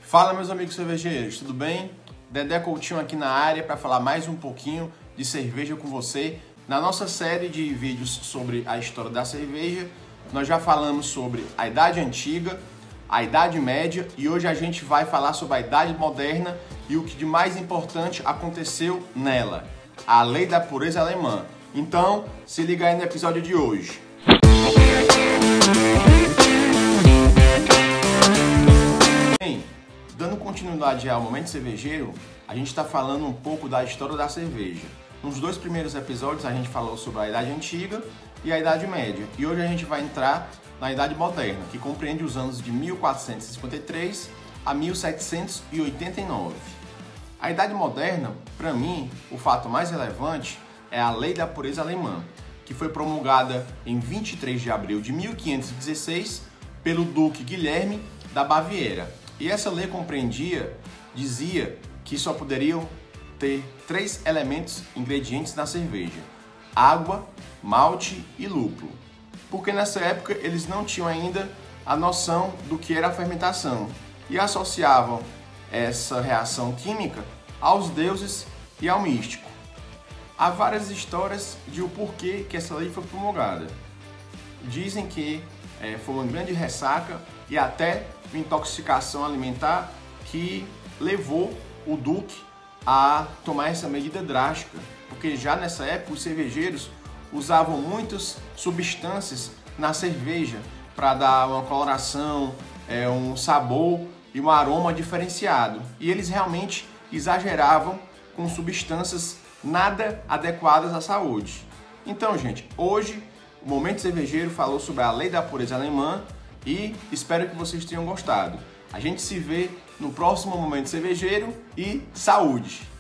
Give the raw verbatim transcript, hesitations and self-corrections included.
Fala, meus amigos cervejeiros, tudo bem? Dedé Coutinho aqui na área para falar mais um pouquinho de cerveja com você. Na nossa série de vídeos sobre a história da cerveja, nós já falamos sobre a Idade Antiga, a Idade Média e hoje a gente vai falar sobre a Idade Moderna e o que de mais importante aconteceu nela, a Lei da Pureza Alemã. Então, se liga aí no episódio de hoje. Bem, dando continuidade ao Momento Cervejeiro, a gente está falando um pouco da história da cerveja. Nos dois primeiros episódios a gente falou sobre a Idade Antiga e a Idade Média. E hoje a gente vai entrar na Idade Moderna, que compreende os anos de mil quatrocentos e cinquenta e três a mil setecentos e oitenta e nove. A Idade Moderna, para mim, o fato mais relevante é a Lei da Pureza Alemã, que foi promulgada em vinte e três de abril de mil quinhentos e dezesseis pelo Duque Guilherme da Baviera. E essa lei compreendia, dizia que só poderiam ter três elementos ingredientes na cerveja: água, malte e lúpulo. Porque nessa época eles não tinham ainda a noção do que era a fermentação e associavam essa reação química aos deuses e ao místico. Há várias histórias de o porquê que essa lei foi promulgada. Dizem que é, foi uma grande ressaca e até uma intoxicação alimentar que levou o Duque a tomar essa medida drástica, porque já nessa época os cervejeiros usavam muitas substâncias na cerveja para dar uma coloração, é, um sabor e um aroma diferenciado. E eles realmente exageravam com substâncias nada adequadas à saúde. Então, gente, hoje o Momento Cervejeiro falou sobre a Lei da Pureza Alemã e espero que vocês tenham gostado. A gente se vê no próximo Momento Cervejeiro e saúde!